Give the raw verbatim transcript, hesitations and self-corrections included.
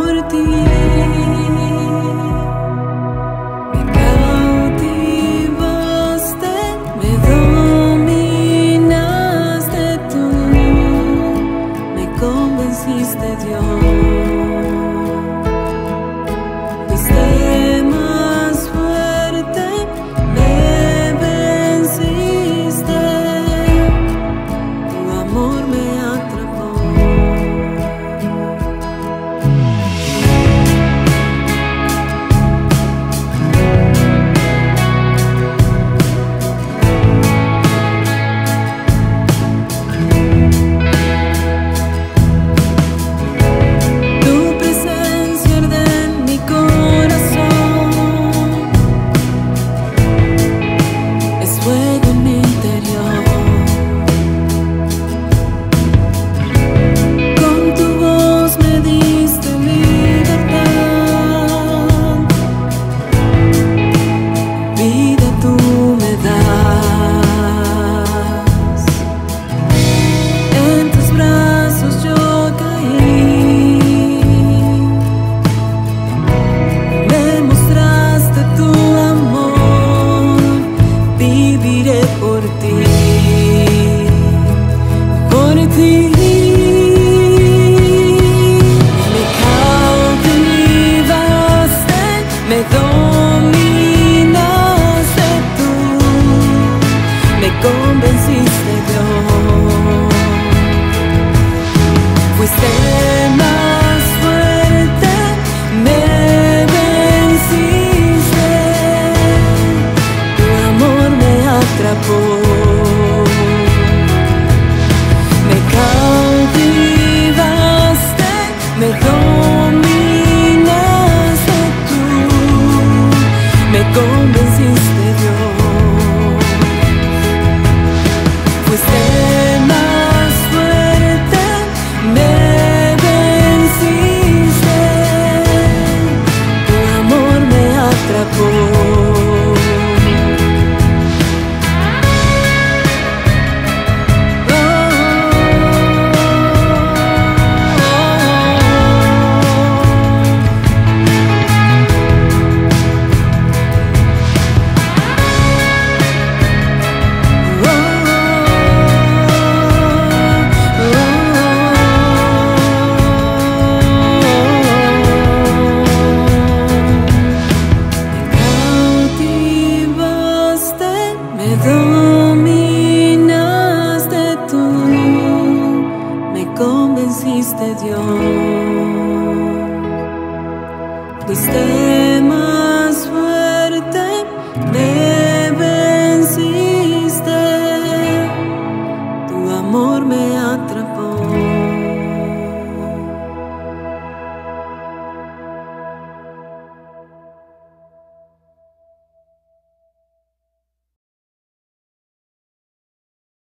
por ti. Me cautivaste, me dominaste tú, me convenciste, Dios. Fuiste más fuerte, me venciste, tu amor me atrapó. Tu presencia arde en mi corazón, es fuego en mi interior. Con tu voz me diste libertad, vida tú me das. En tus brazos yo caí, me mostraste tu amor, viviré por ti, por ti. Me cautivaste, me dominaste tú, me convenciste, Dios. Fuiste más fuerte, me venciste, tu amor me atrapó. Me cautivaste, me dominaste tú, me convenciste, Dios. Fuiste más fuerte, me venciste, tu amor me atrapó. Me dominaste tú, me convenciste, Dios. Fuiste más fuerte, me venciste, tu amor me atrapó.